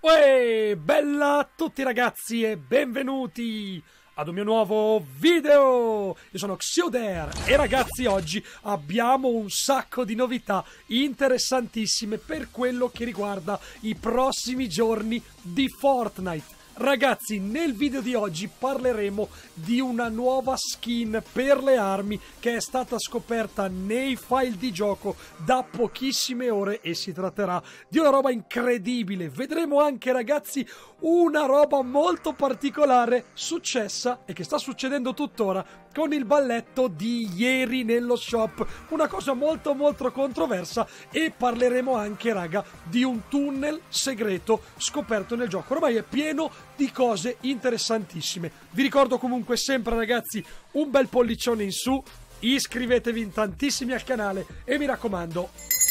Uè, bella a tutti ragazzi e benvenuti ad un mio nuovo video! Io sono Xioder e ragazzi oggi abbiamo un sacco di novità interessantissime per quello che riguarda i prossimi giorni di Fortnite. Ragazzi, nel video di oggi parleremo di una nuova skin per le armi che è stata scoperta nei file di gioco da pochissime ore e si tratterà di una roba incredibile. Vedremo anche, ragazzi, una roba molto particolare successa e che sta succedendo tuttora con il balletto di ieri nello shop, una cosa molto controversa, e parleremo anche, raga, di un tunnel segreto scoperto nel gioco. Ormai è pieno di cose interessantissime. Vi ricordo comunque sempre, ragazzi, un bel pollicione in su, iscrivetevi in tantissimi al canale e mi raccomando,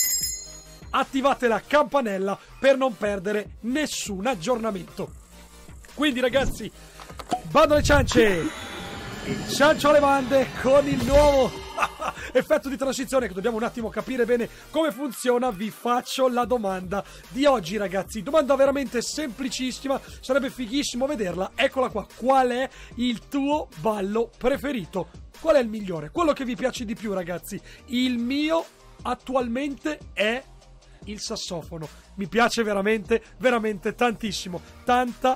attivate la campanella per non perdere nessun aggiornamento. Quindi ragazzi, bando alle ciance! Il ciancio alle bande con il nuovo effetto di transizione che dobbiamo un attimo capire bene come funziona. Vi faccio la domanda di oggi, ragazzi, domanda veramente semplicissima, sarebbe fighissimo vederla. Eccola qua: qual è il tuo ballo preferito? Qual è il migliore? Quello che vi piace di più, ragazzi? Il mio attualmente è il sassofono, mi piace veramente tantissimo, tanta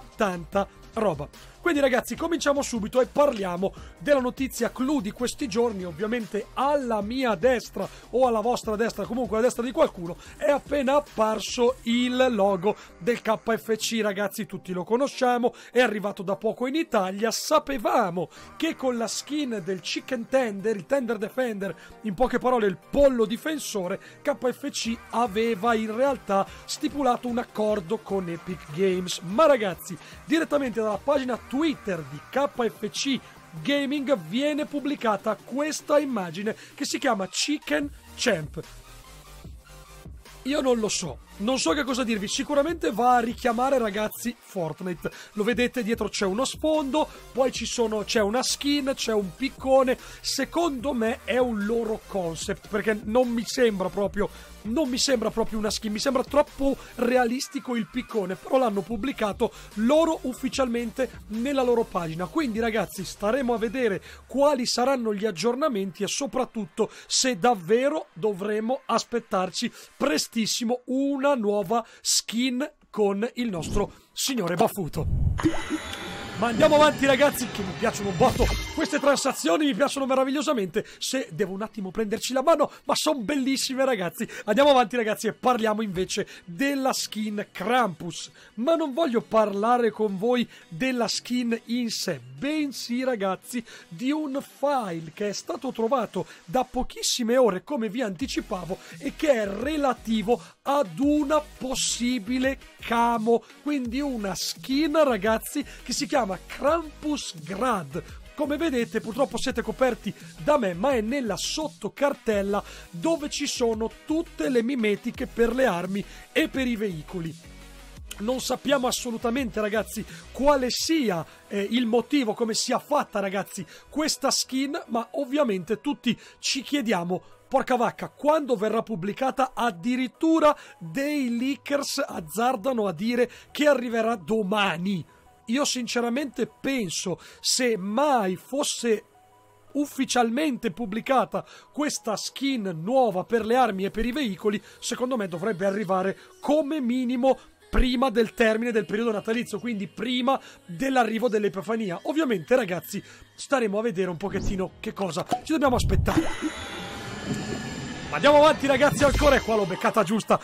roba. Quindi ragazzi, cominciamo subito e parliamo della notizia clou di questi giorni. Ovviamente alla mia destra o alla vostra destra, comunque alla destra di qualcuno, è appena apparso il logo del KFC, ragazzi, tutti lo conosciamo, è arrivato da poco in Italia. Sapevamo che con la skin del Chicken Tender, il Tender Defender, in poche parole il pollo difensore, KFC aveva in realtà stipulato un accordo con Epic Games. Ma ragazzi, direttamente dalla pagina Twitter di KFC Gaming viene pubblicata questa immagine che si chiama Chicken Champ. Io non lo so, non so che cosa dirvi. Sicuramente va a richiamare, ragazzi, Fortnite. Lo vedete, dietro c'è uno sfondo, poi c'è una skin, c'è un piccone. Secondo me è un loro concept, perché non mi sembra proprio una skin, mi sembra troppo realistico il piccone, però l'hanno pubblicato loro ufficialmente nella loro pagina. Quindi ragazzi, staremo a vedere quali saranno gli aggiornamenti e soprattutto se davvero dovremo aspettarci prestissimo una nuova skin con il nostro signore Baffuto. Ma andiamo avanti, ragazzi, che mi piacciono un botto queste transazioni, mi piacciono meravigliosamente. Se devo un attimo prenderci la mano, ma sono bellissime, ragazzi. Andiamo avanti, ragazzi, e parliamo invece della skin Krampus. Ma non voglio parlare con voi della skin in sé, bensì, ragazzi, di un file che è stato trovato da pochissime ore, come vi anticipavo, e che è relativo ad una possibile camo, quindi una skin, ragazzi, che si chiama Krampus Grad. Come vedete, purtroppo siete coperti da me, ma è nella sottocartella dove ci sono tutte le mimetiche per le armi e per i veicoli. Non sappiamo assolutamente, ragazzi, quale sia il motivo, come sia fatta, ragazzi, questa skin, ma ovviamente tutti ci chiediamo: porca vacca, quando verrà pubblicata? Addirittura dei leakers azzardano a dire che arriverà domani. Io sinceramente penso, se mai fosse ufficialmente pubblicata questa skin nuova per le armi e per i veicoli, secondo me dovrebbe arrivare come minimo prima del termine del periodo natalizio, quindi prima dell'arrivo dell'Epifania. Ovviamente, ragazzi, staremo a vedere un pochettino che cosa ci dobbiamo aspettare. Andiamo avanti, ragazzi, ancora. E qua l'ho beccata giusta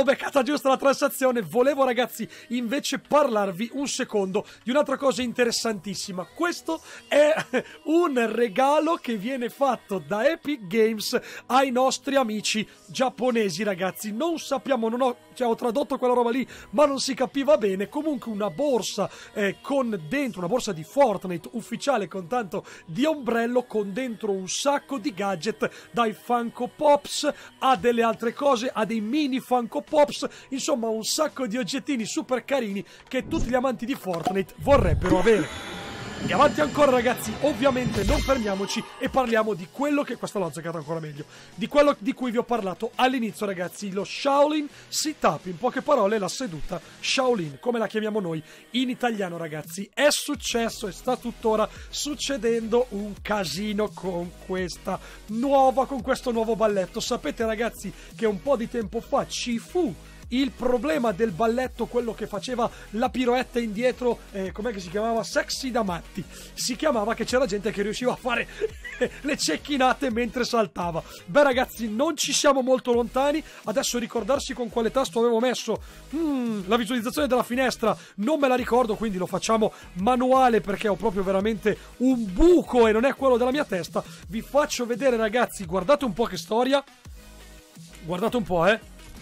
la transazione. Volevo, ragazzi, invece parlarvi un secondo di un'altra cosa interessantissima. Questo è un regalo che viene fatto da Epic Games ai nostri amici giapponesi, ragazzi. Non sappiamo, ho tradotto quella roba lì, ma non si capiva bene. Comunque una borsa con dentro, una borsa di Fortnite ufficiale con tanto di ombrello, con dentro un sacco di gadget, dai Funko Pops a delle altre cose, a dei mini Funko Pops, insomma un sacco di oggettini super carini che tutti gli amanti di Fortnite vorrebbero avere. E avanti ancora ragazzi, ovviamente non fermiamoci e parliamo di quello che, questa l'ho azzeccata ancora meglio, di quello di cui vi ho parlato all'inizio ragazzi, lo Shaolin Sit-Up, in poche parole la seduta Shaolin, come la chiamiamo noi in italiano ragazzi. È successo e sta tuttora succedendo un casino con questo nuovo balletto. Sapete ragazzi che un po' di tempo fa ci fu il problema del balletto, quello che faceva la piroetta indietro, com'è che si chiamava? Sexy da matti. Si chiamava, che c'era gente che riusciva a fare le cecchinate mentre saltava. Beh ragazzi, non ci siamo molto lontani. Adesso ricordarsi con quale tasto avevo messo la visualizzazione della finestra non me la ricordo, quindi lo facciamo manuale perché ho proprio veramente un buco e non è quello della mia testa. Vi faccio vedere ragazzi, guardate un po' che storia. Guardate un po',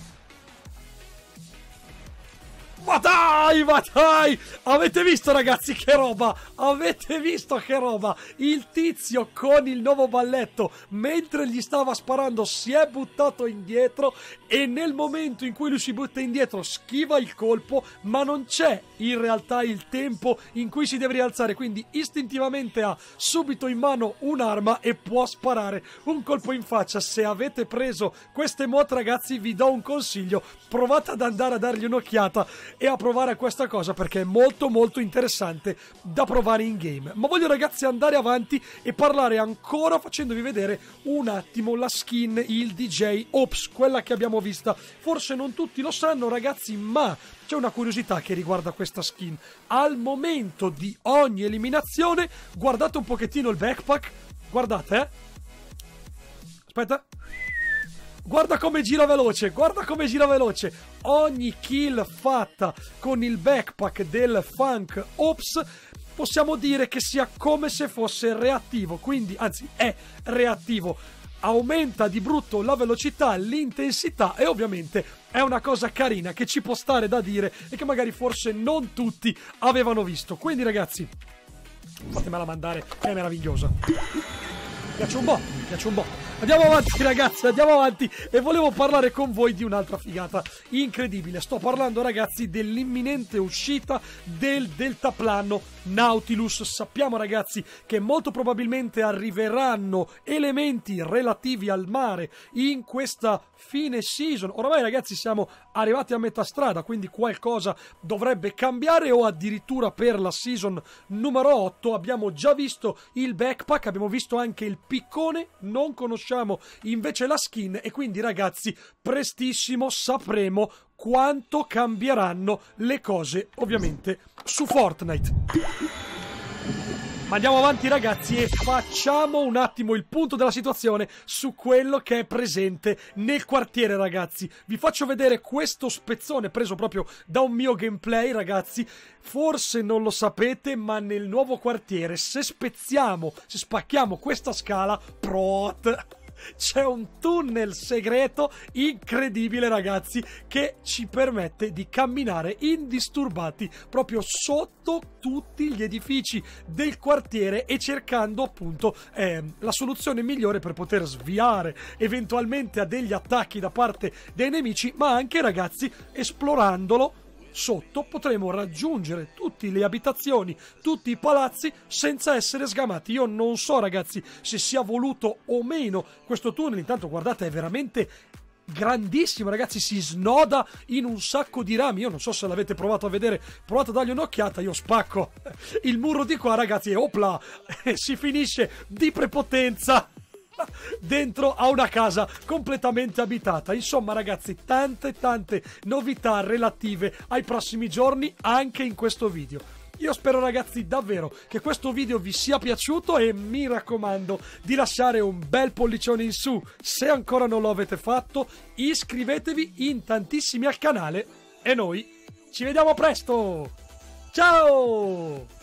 Ma dai! Avete visto ragazzi che roba? Avete visto che roba? Il tizio con il nuovo balletto, mentre gli stava sparando, si è buttato indietro e nel momento in cui lui si butta indietro schiva il colpo, ma non c'è in realtà il tempo in cui si deve rialzare, quindi istintivamente ha subito in mano un'arma e può sparare un colpo in faccia. Se avete preso queste mod ragazzi, vi do un consiglio: provate ad andare a dargli un'occhiata e a provare questa cosa perché è molto molto interessante da provare in game. Ma voglio ragazzi andare avanti e parlare ancora facendovi vedere un attimo la skin, il DJ Ops, quella che abbiamo vista. Forse non tutti lo sanno ragazzi, ma c'è una curiosità che riguarda questa skin. Al momento di ogni eliminazione, guardate un pochettino il backpack, guardate, aspetta. Guarda come gira veloce, guarda come gira veloce. Ogni kill fatta con il backpack del Funk Ops possiamo dire che sia come se fosse reattivo, quindi, anzi, è reattivo. Aumenta di brutto la velocità, l'intensità e ovviamente è una cosa carina che ci può stare da dire e che magari forse non tutti avevano visto. Quindi ragazzi, fatemela mandare, è meravigliosa. Mi piace un po'. Andiamo avanti ragazzi, andiamo avanti e volevo parlare con voi di un'altra figata incredibile. Sto parlando ragazzi dell'imminente uscita del deltaplano Nautilus. Sappiamo ragazzi che molto probabilmente arriveranno elementi relativi al mare in questa fine season. Oramai ragazzi siamo arrivati a metà strada, quindi qualcosa dovrebbe cambiare, o addirittura per la season numero 8 abbiamo già visto il backpack, abbiamo visto anche il piccone, non conosciamo invece la skin e quindi ragazzi prestissimo sapremo quanto cambieranno le cose ovviamente su Fortnite. Ma andiamo avanti ragazzi e facciamo un attimo il punto della situazione su quello che è presente nel quartiere ragazzi. Vi faccio vedere questo spezzone preso proprio da un mio gameplay ragazzi. Forse non lo sapete, ma nel nuovo quartiere se spacchiamo questa scala c'è un tunnel segreto incredibile ragazzi che ci permette di camminare indisturbati proprio sotto tutti gli edifici del quartiere e cercando appunto la soluzione migliore per poter sviare eventualmente a degli attacchi da parte dei nemici, ma anche ragazzi esplorandolo sotto potremo raggiungere tutte le abitazioni, tutti i palazzi senza essere sgamati. Io non so ragazzi se sia voluto o meno questo tunnel, intanto guardate è veramente grandissimo ragazzi, si snoda in un sacco di rami. Io non so se l'avete provato a vedere, provate a dargli un'occhiata. Io spacco il muro di qua ragazzi e opla, si finisce di prepotenza dentro a una casa completamente abitata. Insomma ragazzi, tante novità relative ai prossimi giorni anche in questo video. Io spero ragazzi davvero che questo video vi sia piaciuto e mi raccomando di lasciare un bel pollicione in su se ancora non lo avete fatto. Iscrivetevi in tantissimi al canale e noi ci vediamo presto. Ciao!